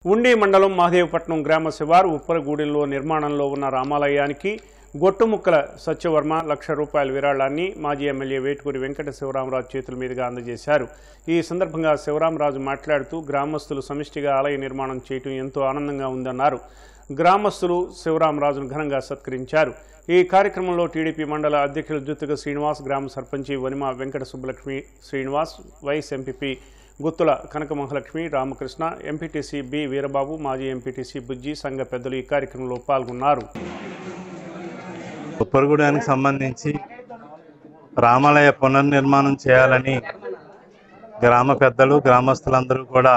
ఉండి మండలం మహదేవపట్నం గ్రామ శివారు ఉప్పరగూడెంలో నిర్మాణంలో ఉన్న రామాలయానికి గొట్టుముక్కల సత్యవర్మ ₹1,00,000 విరాళాన్ని మాజీ ఎమ్మెల్యే వేటుకూరి వెంకట శివరామరాజు చేతుల మీదుగా అందజేశారు. ఈ సందర్భంగా శివరామరాజు మాట్లాడుతూ గ్రామస్తులు సమిష్టిగా ఆలయ నిర్మాణం చేయడం ఎంతో ఆనందంగా ఉందన్నారు. గ్రామస్తులు శివరామరాజును ఘనంగా సత్కరించారు. ఈ కార్యక్రమంలో టీడీపీ మండల అధ్యక్షులు జుత్తుగ శ్రీనివాస్, గ్రామ సర్పంచి Vanima Venkata Subbalakshmi Srinivas, vice MPP Guttula Kanaka Mahalakshmi, Ramakrishna, MPTC B Veerababu, మాజీ ఎంపీటీసీ బుజ్జి, సంఘ పెద్దలు ఈ కార్యక్రమంలో పాల్గొన్నారు. ఉప్పరగూడెనికి సంబంధించి రామాలయ పునర్నిర్మాణం చేయాలని గ్రామ పెద్దలు, గ్రామస్తులందరూ కూడా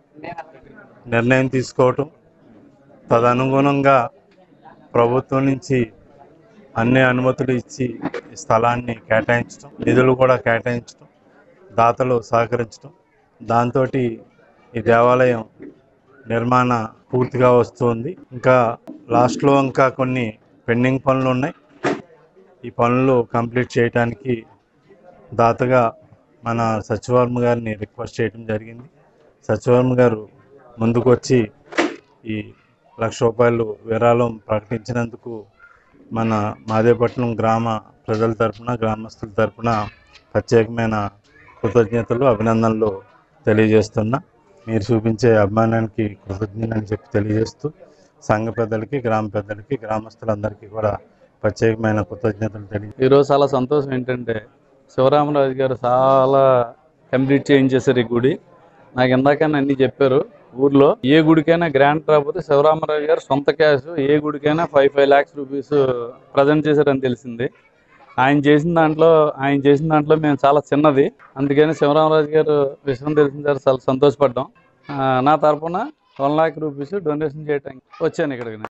నిర్ణయం తీసుకోవటం, తదనుగుణంగా ప్రభుత్వం నుంచి అన్ని అనుమతులు ఇచ్చి స్థలాన్ని కేటాయించడం, నిధులు కూడా కేటాయించడం, దాతలు సహకరించడం, దాంతో ఈ దేవాలయం నిర్మాణ పూర్తిగా వస్తుంది. ఇంకా లాస్ట్లో ఇంకా కొన్ని పెండింగ్ పనులు ఉన్నాయి. ఈ పనులు కంప్లీట్ చేయడానికి దాతగా మన సత్యవర్మ గారిని రిక్వెస్ట్ చేయడం జరిగింది. సత్యవర్మ గారు ముందుకు వచ్చి ఈ ₹1,00,000 విరాళం ప్రకటించినందుకు మన మహదేవపట్నం గ్రామ ప్రజల తరఫున, గ్రామస్తుల తరఫున ప్రత్యేకమైన కృతజ్ఞతలు, అభినందనలు తెలియజేస్తున్నా. మీరు చూపించే అభిమానానికి కృతజ్ఞతని చెప్పి తెలియజేస్తూ సంఘ పెద్దలకి, గ్రామ పెద్దలకి, గ్రామస్తులందరికీ కూడా ప్రత్యేకమైన కృతజ్ఞతలు తెలియజేస్తాను. ఈరోజు చాలా సంతోషం ఏంటంటే శివరామరాజు గారు చాలా కంప్లీట్ చేయించేశారు ఈ గుడి. నాకు ఇందాకైనా అన్నీ చెప్పారు. ఊర్లో ఏ గుడికైనా గ్రాంట్ రాకపోతే శివరామరాజు గారు సొంత క్యాష్ ఏ గుడికైనా 5 lakhs రూపీస్ ప్రజెంట్ చేశారని తెలిసింది. ఆయన చేసిన దాంట్లో మేము చాలా చిన్నది. అందుకని శివరామరాజు గారు విషయం తెలిసిన సార్ చాలా సంతోషపడ్డాం. నా తరఫున ₹1 lakh డొనేషన్ చేయడానికి వచ్చాను ఇక్కడికి.